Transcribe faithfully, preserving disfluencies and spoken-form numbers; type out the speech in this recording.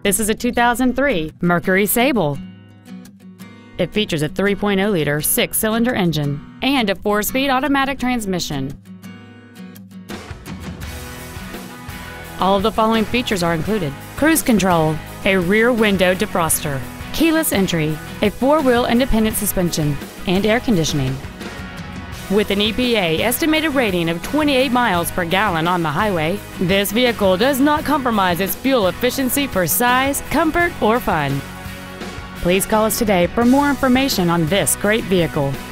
This is a two thousand three Mercury Sable. It features a three point oh liter six-cylinder engine and a four-speed automatic transmission. All of the following features are included: cruise control, a rear window defroster, keyless entry, a four-wheel independent suspension, and air conditioning. With an E P A estimated rating of twenty-eight miles per gallon on the highway, this vehicle does not compromise its fuel efficiency for size, comfort, or fun. Please call us today for more information on this great vehicle.